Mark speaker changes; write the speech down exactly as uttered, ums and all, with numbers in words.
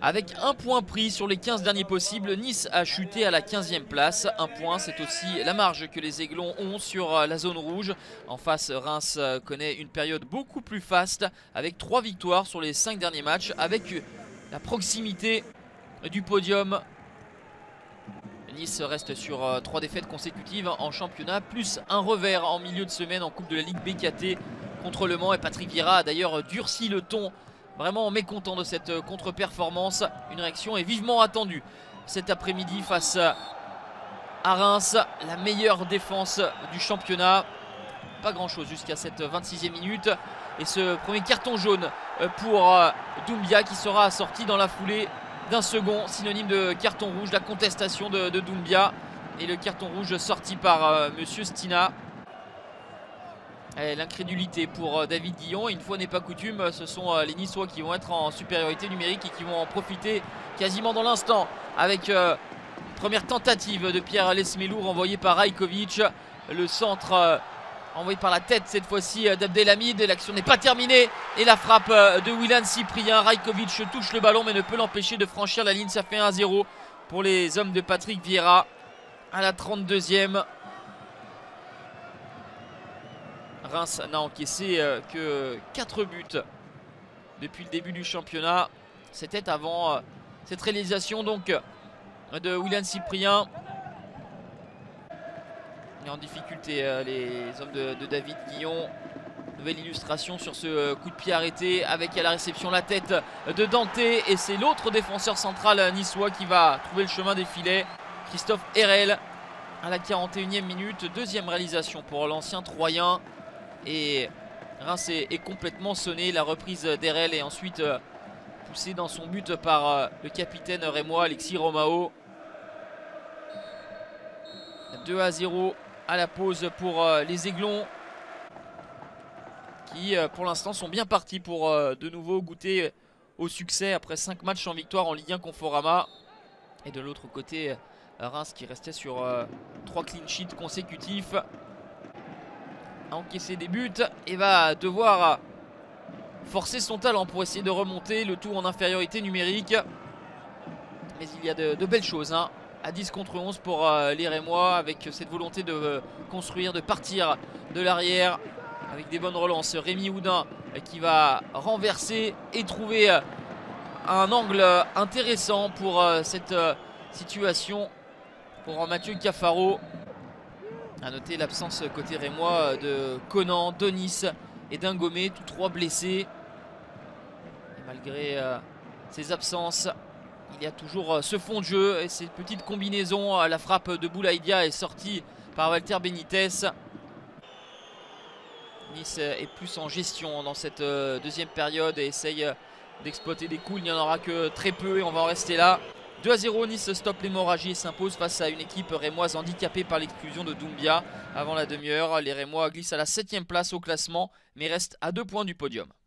Speaker 1: Avec un point pris sur les quinze derniers possibles, Nice a chuté à la quinzième place. Un point, c'est aussi la marge que les Aiglons ont sur la zone rouge. En face, Reims connaît une période beaucoup plus faste avec trois victoires sur les cinq derniers matchs, avec la proximité du podium. Nice reste sur trois défaites consécutives en championnat, plus un revers en milieu de semaine en Coupe de la Ligue B K T contre Le Mans. Et Patrick Vieira a d'ailleurs durci le ton, vraiment mécontent de cette contre-performance. Une réaction est vivement attendue cet après-midi face à Reims, la meilleure défense du championnat. Pas grand chose jusqu'à cette vingt-sixième minute. Et ce premier carton jaune pour Doumbia qui sera assorti dans la foulée d'un second, synonyme de carton rouge. La contestation de, de Doumbia et le carton rouge sorti par euh, Monsieur Stina. L'incrédulité pour David Guillon. Une fois n'est pas coutume, ce sont les Niçois qui vont être en supériorité numérique et qui vont en profiter quasiment dans l'instant avec euh, une première tentative de Pierre Lesmelou renvoyé par Rajkovic. Le centre euh, envoyé par la tête cette fois-ci d'Abdelhamid. L'action n'est pas terminée et la frappe de Willan Cyprien. Rajkovic touche le ballon mais ne peut l'empêcher de franchir la ligne. Ça fait un zéro pour les hommes de Patrick Vieira à la trente-deuxième. Reims n'a encaissé que quatre buts depuis le début du championnat. C'était avant cette réalisation donc de Willan Cyprien. Et en difficulté les hommes de, de David Guillon. Nouvelle illustration sur ce coup de pied arrêté avec à la réception la tête de Dante. Et c'est l'autre défenseur central niçois qui va trouver le chemin des filets. Christophe Herel à la quarante et unième minute. Deuxième réalisation pour l'ancien Troyen. Et Reims est, est complètement sonné. La reprise d'Herel est ensuite euh, poussée dans son but par euh, le capitaine rémois Alexis Romao. deux à zéro à la pause pour euh, les Aiglons qui euh, pour l'instant sont bien partis pour euh, de nouveau goûter au succès après cinq matchs en victoire en Ligue un Conforama. Et de l'autre côté Reims qui restait sur euh, trois clean sheets consécutifs, a encaissé des buts et va devoir forcer son talent pour essayer de remonter, le tout en infériorité numérique. Mais il y a de, de belles choses hein, à dix contre onze pour euh, les Rémois, avec cette volonté de euh, construire, de partir de l'arrière avec des bonnes relances. Rémi Houdin euh, qui va renverser et trouver euh, un angle intéressant pour euh, cette euh, situation pour Mathieu Cafaro. A noter l'absence côté rémois de Conan, Donis et Dingomé, tous trois blessés. Et malgré euh, ces absences, il y a toujours euh, ce fond de jeu et cette petite combinaison. La frappe de Boulaïdia est sortie par Walter Benitez. Nice est plus en gestion dans cette euh, deuxième période et essaye euh, d'exploiter des coups. Il n'y en aura que très peu et on va en rester là. deux à zéro, Nice stoppe l'hémorragie et s'impose face à une équipe rémoise handicapée par l'exclusion de Doumbia. Avant la demi-heure, les Rémois glissent à la septième place au classement mais restent à deux points du podium.